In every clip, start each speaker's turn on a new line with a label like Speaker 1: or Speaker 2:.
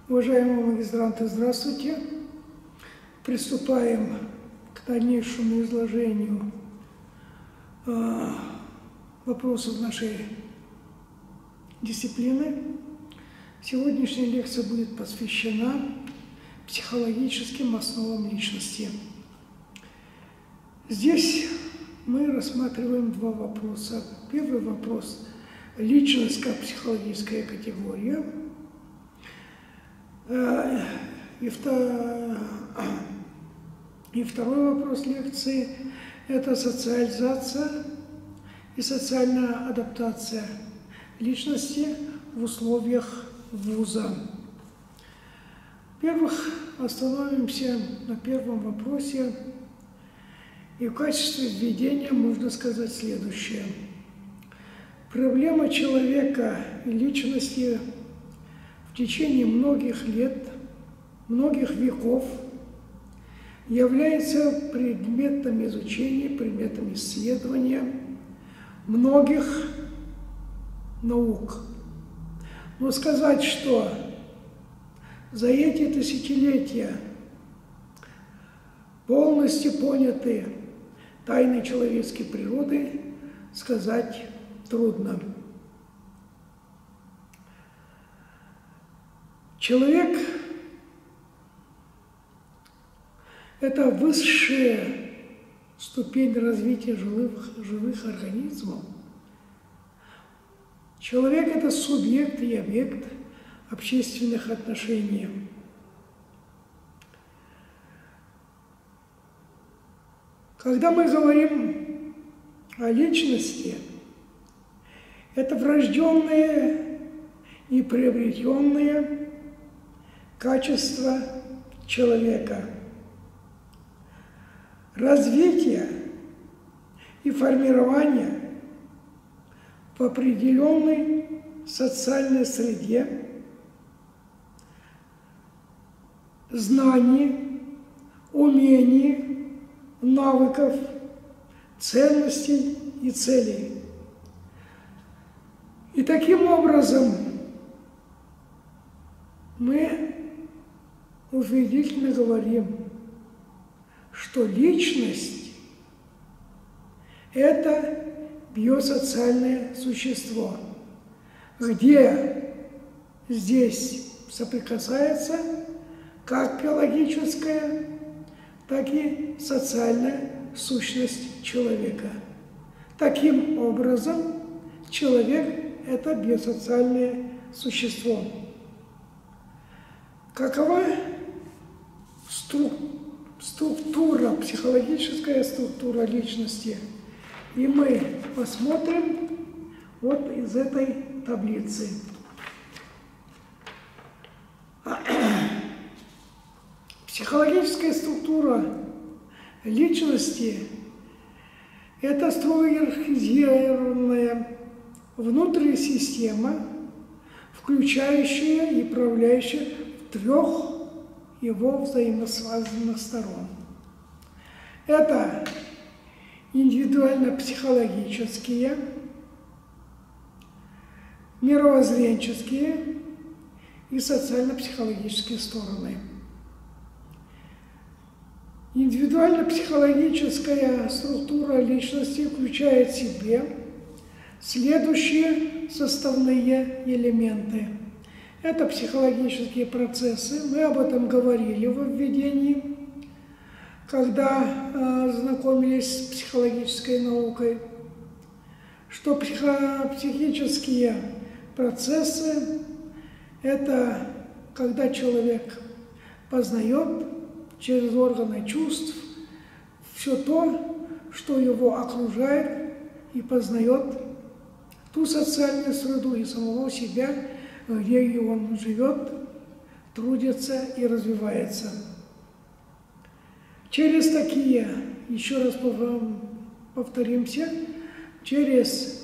Speaker 1: Уважаемые магистранты, здравствуйте! Приступаем к дальнейшему изложению вопросов нашей дисциплины. Сегодняшняя лекция будет посвящена психологическим основам личности. Здесь мы рассматриваем два вопроса. Первый вопрос – личность как психологическая категория. И второй вопрос лекции – это социализация и социальная адаптация личности в условиях вуза. Во-первых, остановимся на первом вопросе. И в качестве введения можно сказать следующее. Проблема человека и личности в течение многих лет, многих веков является предметом изучения, предметом исследования многих наук. Но сказать, что за эти тысячелетия полностью поняты тайны человеческой природы, сказать трудно. Человек – это высшая ступень развития живых организмов. Человек – это субъект и объект общественных отношений. Когда мы говорим о личности, это врожденные и приобретенные качества человека. Развитие и формирование в определенной социальной среде знаний, умений, навыков, ценностей и целей. И таким образом мы утвердительно говорим, что личность – это биосоциальное существо, где здесь соприкасается как биологическая, так и социальная сущность человека. Таким образом, человек – это биосоциальное существо. Какова структура, психологическая структура личности? И мы посмотрим вот из этой таблицы. Психологическая структура личности – это строго иерархизированная внутренняя система, включающая и управляющая трех его взаимосвязанных сторон. Это индивидуально-психологические, мировоззренческие и социально-психологические стороны. Индивидуально-психологическая структура личности включает в себе следующие составные элементы. Это психологические процессы. Мы об этом говорили во введении, когда знакомились с психологической наукой, что психические процессы – это когда человек познает через органы чувств все то, что его окружает, и познает ту социальную среду и самого себя, где он живет, трудится и развивается. Через такие, еще раз повторимся, через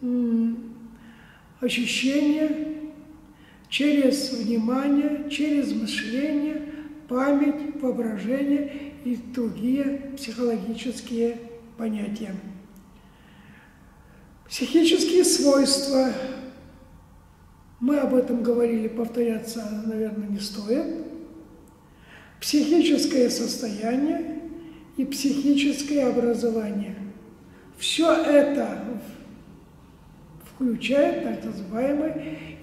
Speaker 1: ощущение, через внимание, через мышление, память, воображение и другие психологические понятия. Психические свойства Мы об этом говорили, повторяться, наверное, не стоит. Психическое состояние и психическое образование. Все это включает так называемую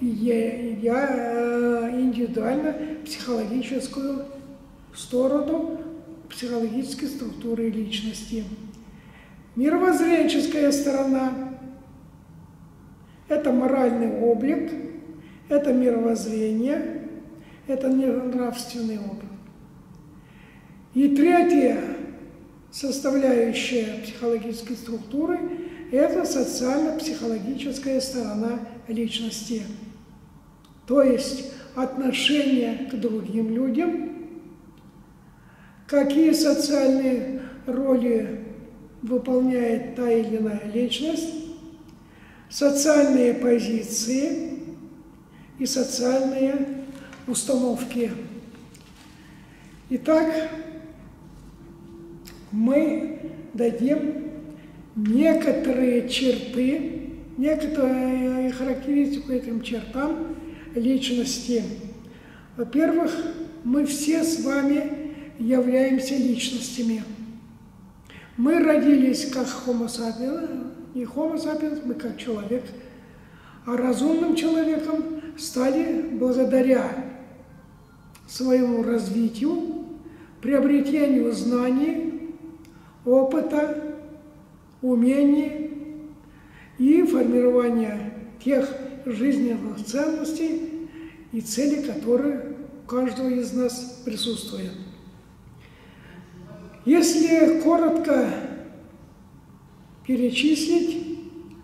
Speaker 1: индивидуально-психологическую сторону психологической структуры личности. Мировоззренческая сторона – это моральный облик, это мировоззрение, это нравственный облик. И третья составляющая психологической структуры – это социально-психологическая сторона личности. То есть отношение к другим людям, какие социальные роли выполняет та или иная личность, социальные позиции и социальные установки. Итак, мы дадим некоторые черты, некоторые характеристику этим чертам личности. Во-первых, мы все с вами являемся личностями. Мы родились как Homo sapiens, не Homo sapiens, мы как человек, а разумным человеком стали благодаря своему развитию, приобретению знаний, опыта, умений и формированию тех жизненных ценностей и целей, которые у каждого из нас присутствуют. Если коротко перечислить,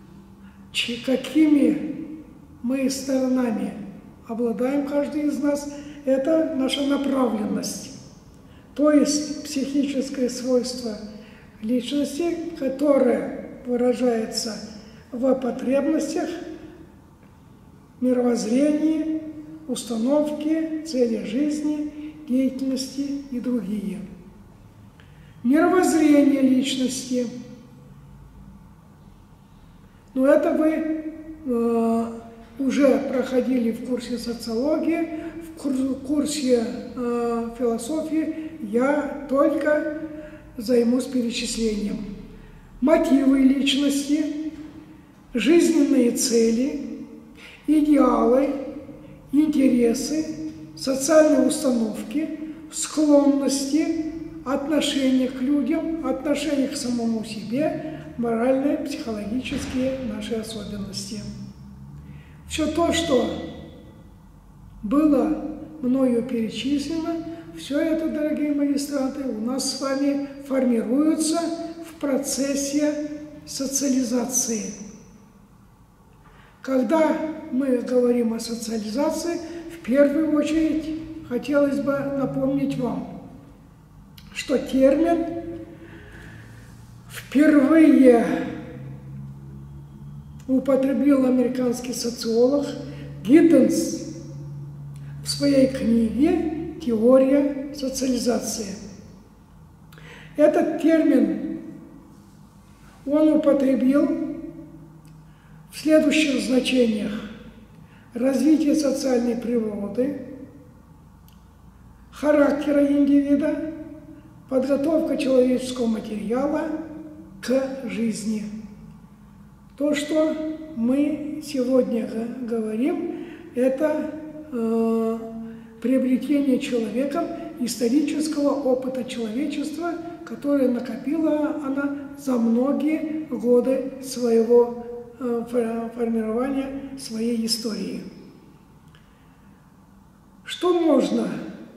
Speaker 1: какими мы сторонами обладаем каждый из нас, это наша направленность, то есть психическое свойство личности, которое выражается в потребностях, мировоззрении, установке, цели жизни, деятельности и другие. Мировоззрение личности. Но это вы уже проходили в курсе социологии, в курсе философии. Я только займусь перечислением. Мотивы личности, жизненные цели, идеалы, интересы, социальные установки, склонности, отношение к людям, отношение к самому себе, моральные, психологические наши особенности. Все то, что было мною перечислено, все это, дорогие магистранты, у нас с вами формируется в процессе социализации. Когда мы говорим о социализации, в первую очередь хотелось бы напомнить вам, что термин впервые употребил американский социолог Гидденс в своей книге «Теория социализации». Этот термин он употребил в следующих значениях: развитие социальной природы, характера индивида, подготовка человеческого материала к жизни. То, что мы сегодня говорим, это приобретение человеком исторического опыта человечества, которое накопила она за многие годы своего формирования своей истории. Что можно,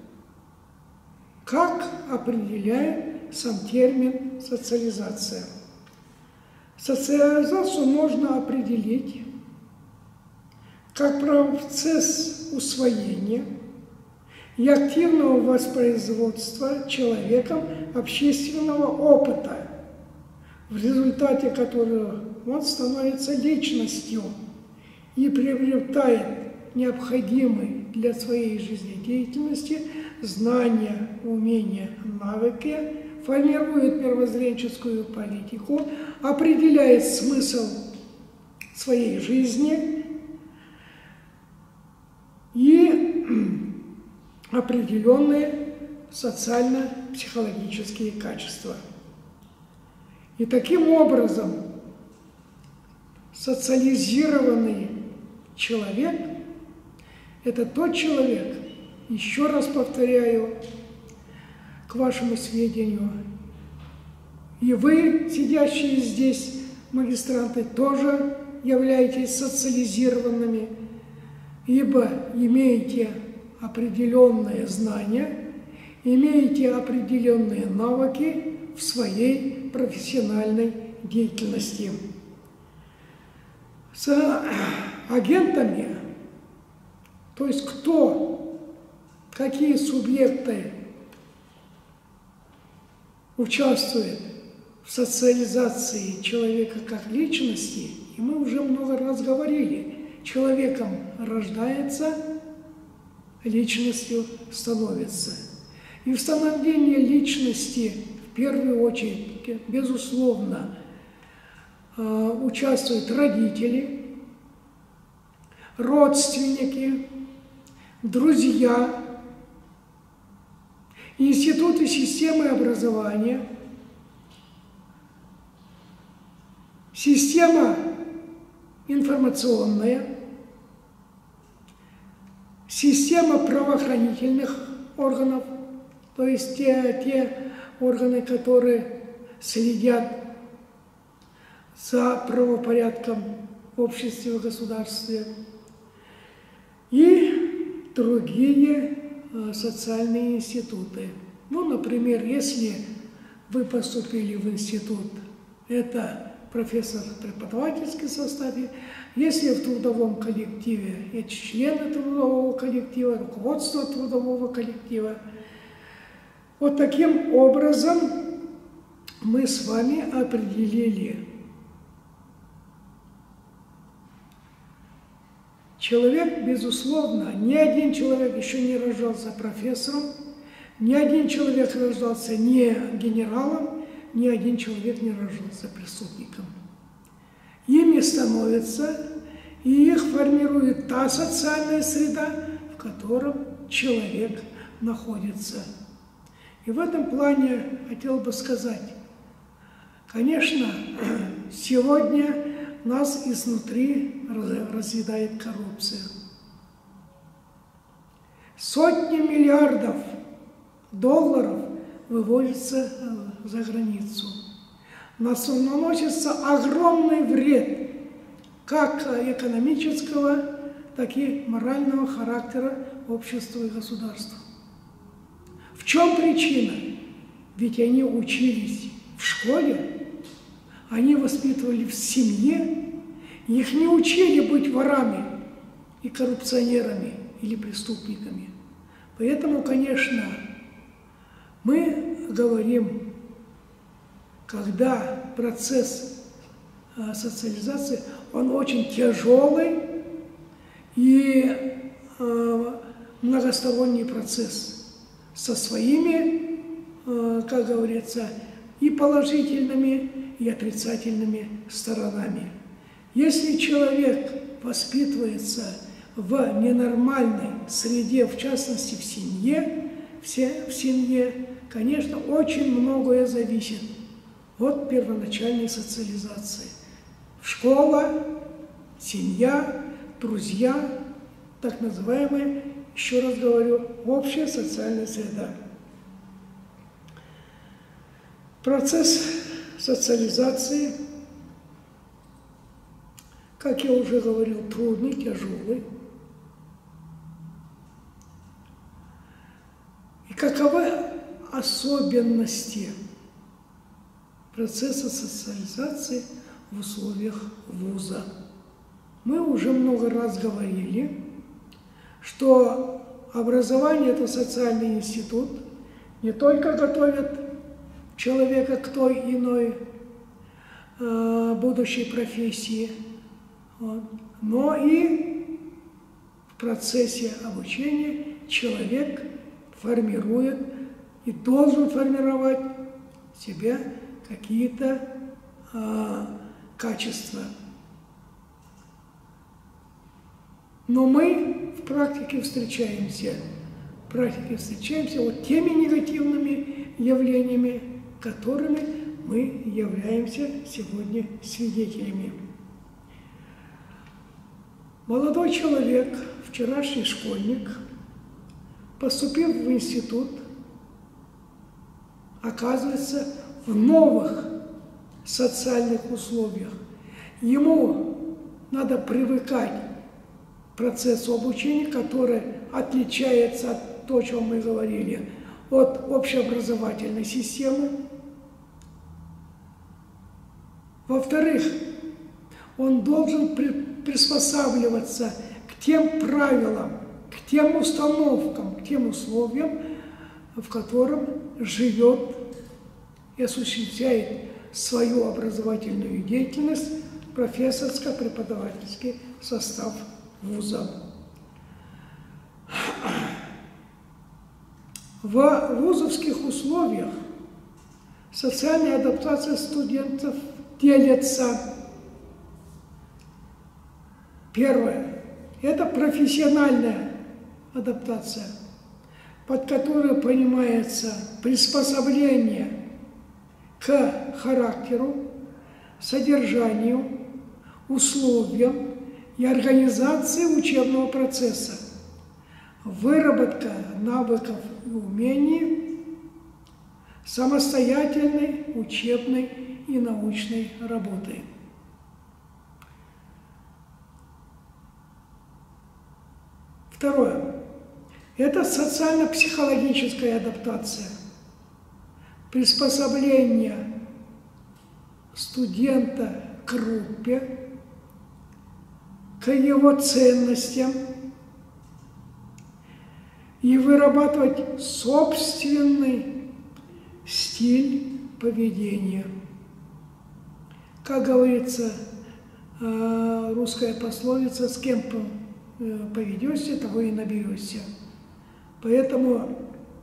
Speaker 1: как определяет сам термин социализация? Социализацию можно определить как процесс усвоения и активного воспроизводства человеком общественного опыта, в результате которого он становится личностью и приобретает необходимые для своей жизнедеятельности знания, умения, навыки, формирует мировоззренческую политику, определяет смысл своей жизни, определенные социально-психологические качества. И таким образом социализированный человек – это тот человек, еще раз повторяю, к вашему сведению, и вы, сидящие здесь, магистранты, тоже являетесь социализированными, ибо имеете определенные знания, имеете определенные навыки в своей профессиональной деятельности. С агентами, то есть кто, какие субъекты участвуют в социализации человека как личности, и мы уже много раз говорили, человеком рождается, личностью становится. И в становлении личности, в первую очередь, безусловно, участвуют родители, родственники, друзья, институты системы образования, система информационная, система правоохранительных органов, то есть те органы, которые следят за правопорядком в обществе, в государстве, и другие социальные институты. Ну, например, если вы поступили в институт, это профессор в преподавательском составе, если в трудовом коллективе, это члены трудового коллектива, руководство трудового коллектива. Вот таким образом мы с вами определили. Человек, безусловно, ни один человек еще не рождался профессором, ни один человек рождался не генералом, ни один человек не рождался преступником. Ими становится, и их формирует та социальная среда, в котором человек находится. И в этом плане хотел бы сказать, конечно, сегодня нас изнутри разъедает коррупция. Сотни миллиардов долларов выводятся за границу. Нас наносится огромный вред как экономического, так и морального характера обществу и государству. В чем причина? Ведь они учились в школе, они воспитывали в семье, их не учили быть ворами и коррупционерами или преступниками. Поэтому, конечно, мы говорим, когда процесс социализации, он очень тяжелый и многосторонний процесс со своими, как говорится, и положительными, и отрицательными сторонами. Если человек воспитывается в ненормальной среде, в частности в семье, конечно, очень многое зависит от первоначальной социализации. Школа, семья, друзья, так называемая, еще раз говорю, общая социальная среда. Процесс социализации, как я уже говорил, трудный, тяжелый. И каковы особенности процесса социализации в условиях вуза? Мы уже много раз говорили, что образование – это социальный институт, не только готовит человека к той иной будущей профессии, но и в процессе обучения человек формирует и должен формировать в себе какие-то качества. Но мы в практике встречаемся практике встречаемся вот теми негативными явлениями, которыми мы являемся сегодня свидетелями. Молодой человек, вчерашний школьник, поступив в институт, оказывается в новых социальных условиях. Ему надо привыкать к процессу обучения, который отличается от того, о чем мы говорили, от общеобразовательной системы. Во-вторых, он должен приспосабливаться к тем правилам, к тем установкам, к тем условиям, в котором живет и осуществляет свою образовательную деятельность профессорско-преподавательский состав вуза. В вузовских условиях социальная адаптация студентов делится. Первое – это профессиональная адаптация, под которой понимается приспособление к характеру, содержанию, условиям и организации учебного процесса, выработка навыков и умений самостоятельной учебной и научной работы. Второе – это социально-психологическая адаптация, приспособление студента к группе, к его ценностям и вырабатывать собственный стиль поведения. Как говорится, русская пословица: с кем поведешься, того и наберешься. Поэтому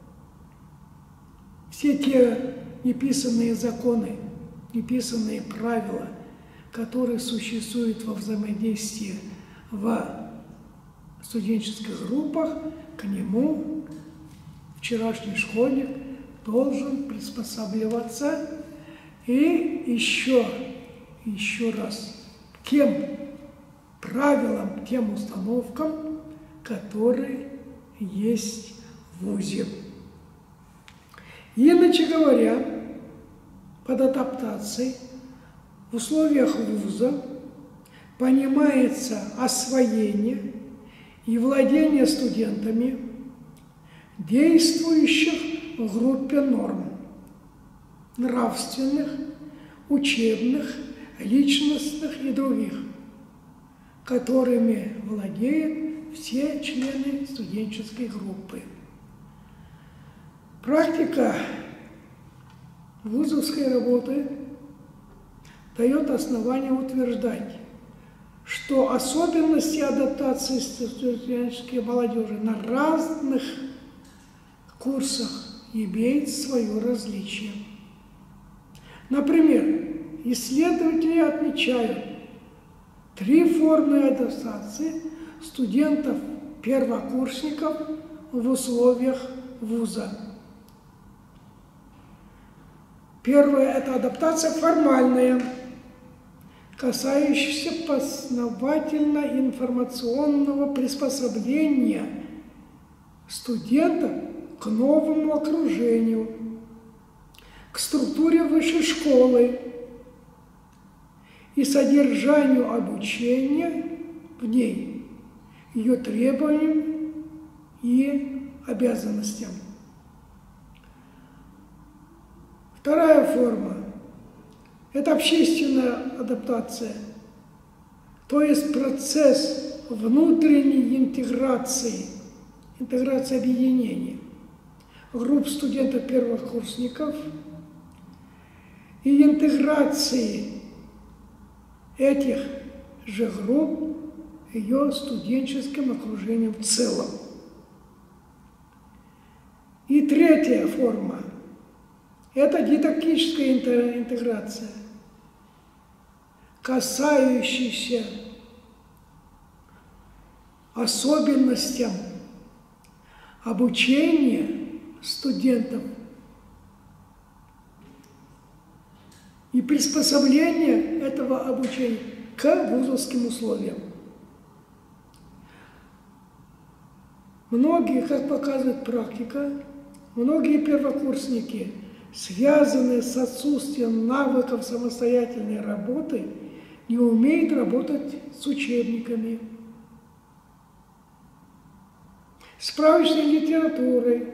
Speaker 1: все те неписанные законы, неписанные правила, которые существуют во взаимодействии в студенческих группах, к нему вчерашний школьник должен приспосабливаться и еще раз к тем правилам, к тем установкам, которые есть в вузе. Иначе говоря, под адаптацией в условиях вуза понимается освоение и владение студентами действующих в группе норм нравственных, учебных, личностных и других, которыми владеют все члены студенческой группы. Практика вузовской работы дает основание утверждать, что особенности адаптации студенческой молодежи на разных курсах имеют свое различие. Например, исследователи отмечают 3 формы адаптации студентов-первокурсников в условиях вуза. Первое – это адаптация формальная, касающаяся познавательно-информационного приспособления студентов к новому окружению, к структуре высшей школы и содержанию обучения в ней, ее требованиям и обязанностям. Вторая форма – это общественная адаптация, то есть процесс внутренней интеграции объединения групп студентов-первокурсников и интеграции этих же групп ее студенческим окружением в целом. И третья форма – это дидактическая интеграция, касающаяся особенностям обучение студентов и приспособление этого обучения к вузовским условиям. Многие, как показывает практика, многие первокурсники, связанные с отсутствием навыков самостоятельной работы, не умеют работать с учебниками, справочной литературой,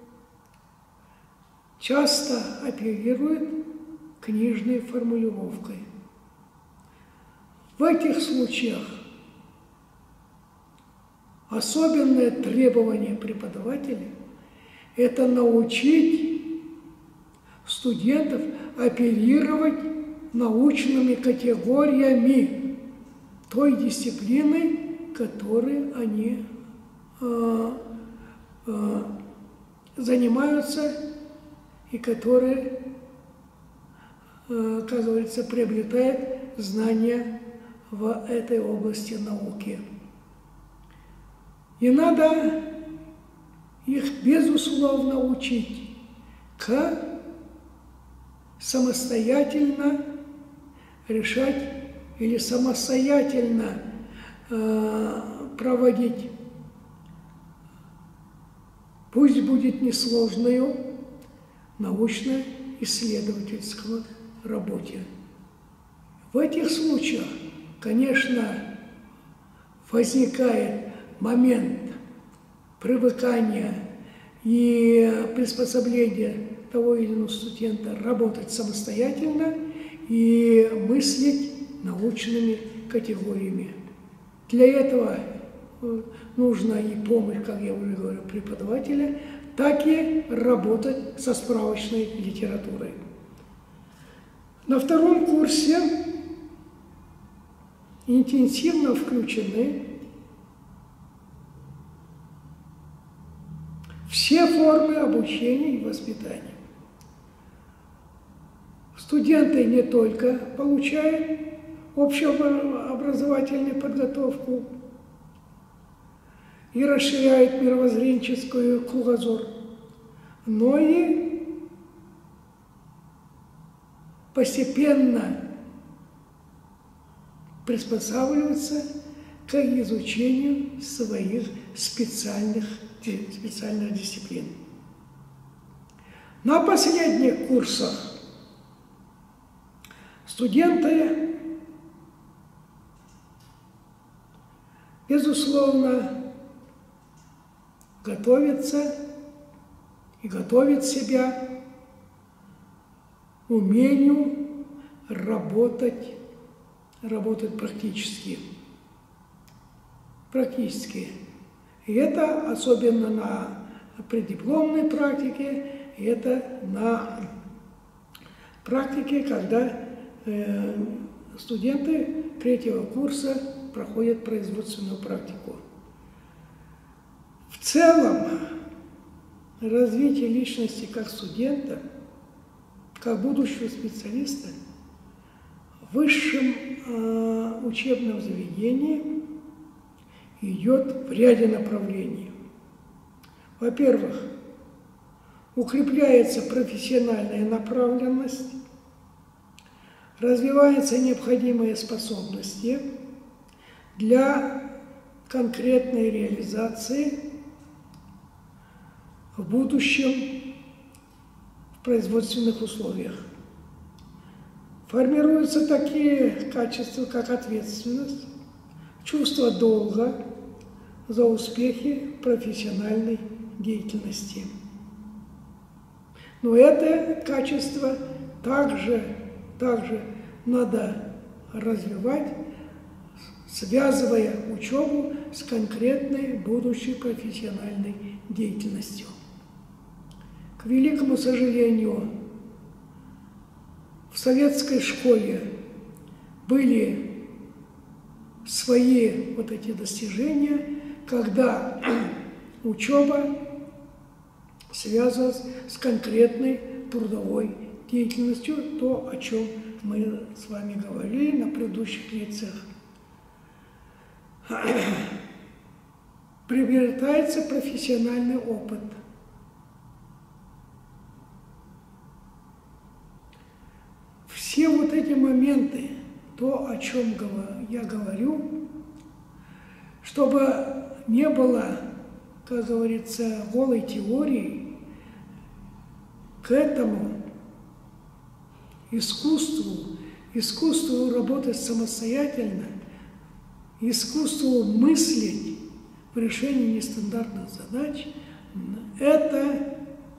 Speaker 1: часто оперируют книжной формулировкой. В этих случаях особенное требование преподавателя – это научить студентов оперировать научными категориями той дисциплины, которой они занимаются и которые, как говорится, приобретают знания в этой области науки. И надо их, безусловно, учить как самостоятельно решать или самостоятельно проводить, пусть будет несложную, научно-исследовательскую работе. В этих случаях, конечно, возникает момент привыкания и приспособления того или иного студента работать самостоятельно и мыслить научными категориями. Для этого нужна и помощь, как я уже говорю, преподавателя, так и работать со справочной литературой. На втором курсе интенсивно включены все формы обучения и воспитания. Студенты не только получают общеобразовательную подготовку и расширяют мировоззренческую кругозор, но и постепенно приспосабливаются к изучению своих специальных дисциплин. На последних курсах студенты, безусловно, готовятся и готовят себя умению работать практически. И это особенно на преддипломной практике, и это на практике, когда студенты третьего курса проходят производственную практику. В целом, развитие личности как студента, как будущего специалиста в высшем учебном заведении идет в ряде направлений. Во-первых, укрепляется профессиональная направленность, развиваются необходимые способности для конкретной реализации в будущем в производственных условиях. Формируются такие качества, как ответственность, чувство долга за успехи профессиональной деятельности. Но это качество также надо развивать, связывая учебу с конкретной будущей профессиональной деятельностью. К великому сожалению, в советской школе были свои вот эти достижения, когда учеба связывалась с конкретной трудовой деятельностью, то, о чем мы с вами говорили на предыдущих лекциях. приобретается профессиональный опыт. Все вот эти моменты, то, о чем я говорю, чтобы не было, как говорится, голой теории, к этому искусству работать самостоятельно, искусству мыслить в решении нестандартных задач, это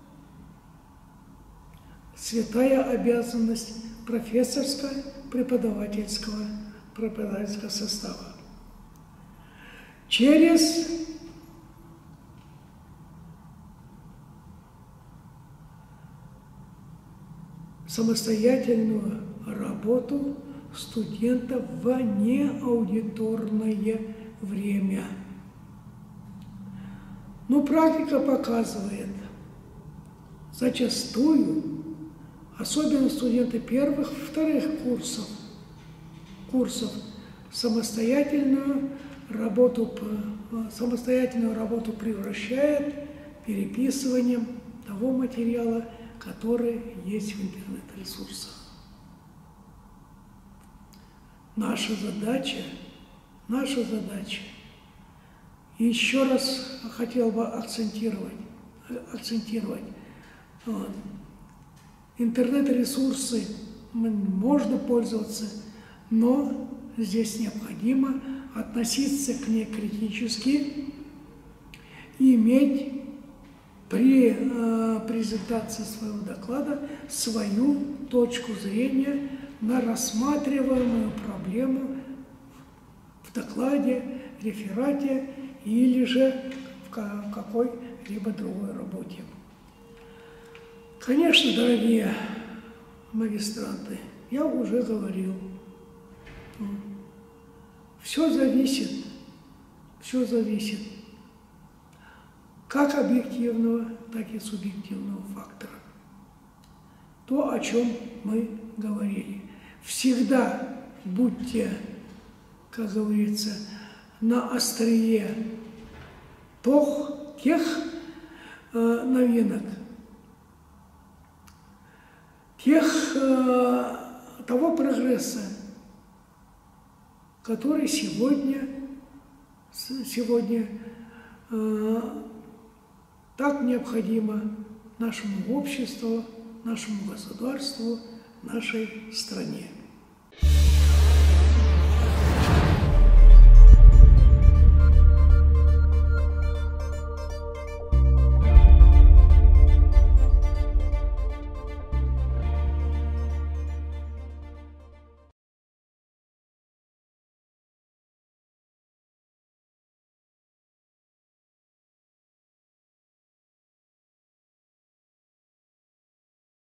Speaker 1: святая обязанность профессорско-преподавательского состава. Через самостоятельную работу студентов в неаудиторное время. Но практика показывает, зачастую, особенно студенты первых, вторых курсов, самостоятельную работу превращает переписыванием того материала, который есть в интернет-ресурсах. Наша задача, и еще раз хотел бы акцентировать, интернет-ресурсы можно пользоваться, но здесь необходимо относиться к ней критически и иметь при презентации своего доклада свою точку зрения на рассматриваемую проблему в докладе, реферате или же в какой-либо другой работе. Конечно, дорогие магистранты, я уже говорил, все зависит как объективного, так и субъективного фактора. То, о чем мы говорили. Всегда будьте, как говорится, на острие тех новинок, того прогресса, который сегодня так необходимо нашему обществу, нашему государству, нашей стране.